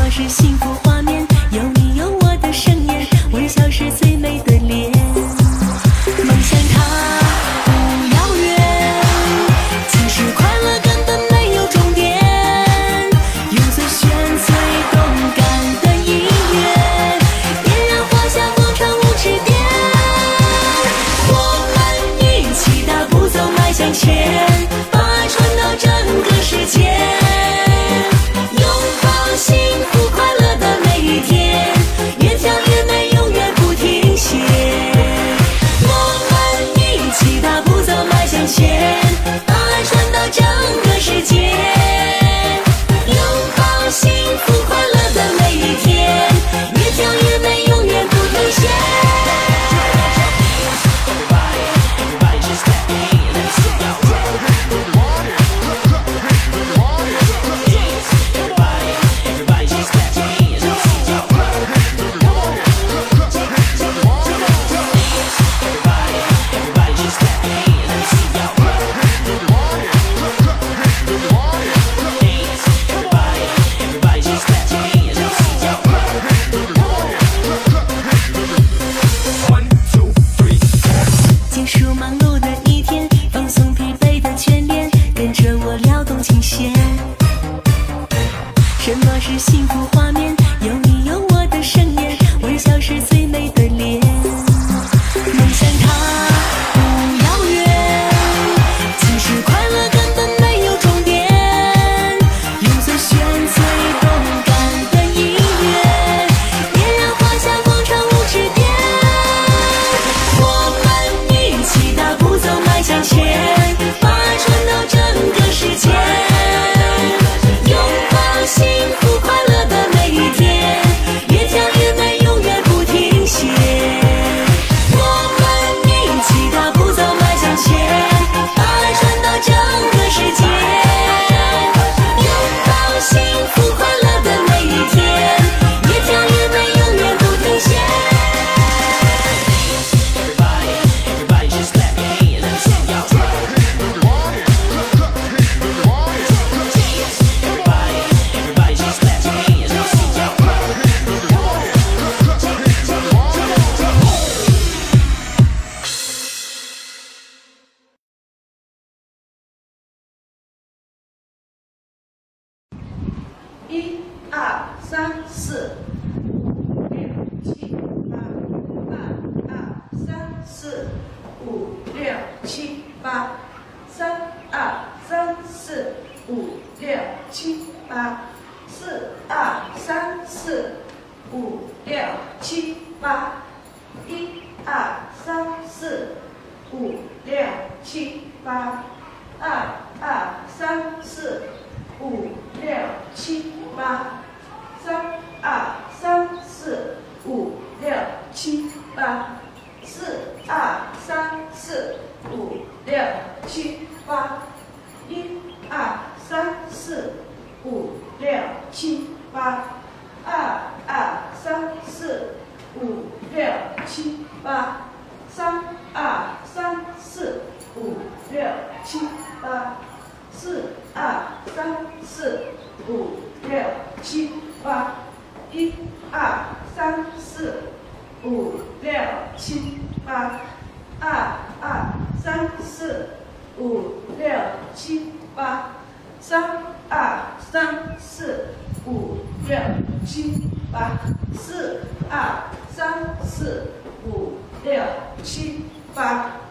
么是幸福画面？有你有我的盛宴，微笑是最美的脸。梦想它不遥远，其实快乐根本没有终点。用最炫最动感的音乐，点燃华夏广场无止点。我们一起大步走，迈向前，把爱传到整个世界。拥抱幸福快乐的每一天，越跳越美，永远不停歇。我们一起大步走，迈向前，把爱传到整个世界。拥抱幸福快乐的每一天，越跳越美，永远不停歇。结束忙碌的一天，放松疲惫的眷恋，跟着我撩动琴弦。什么是幸福画面？有你有我的盛宴，微笑是最美的脸。梦想它不遥远，其实快乐根本没有终点。用最炫最动感的音乐，点燃华夏广场无止点。我们一起大步走，迈向前，把爱传到整个世界。拥抱幸福快乐的每一天，越跳越美，永远不停歇。我们一起大步走，迈向前，把爱传到整个世界。拥抱幸福快乐的每一天，越跳越美，永远不停歇。 一二三四五六七八，二二三四五六七八，三二三四五六七八，四二三四五六七八，一二三四五六七八，二二三四五六七八，三二三四五六七八，四二三四五六七八，一二三四五六七八，二二三四五六七八，三二三四五六七八，四二三四五六七八，一二三四五六七八，二二三四五六七八，三二三四五六七八，四二三四五六七八。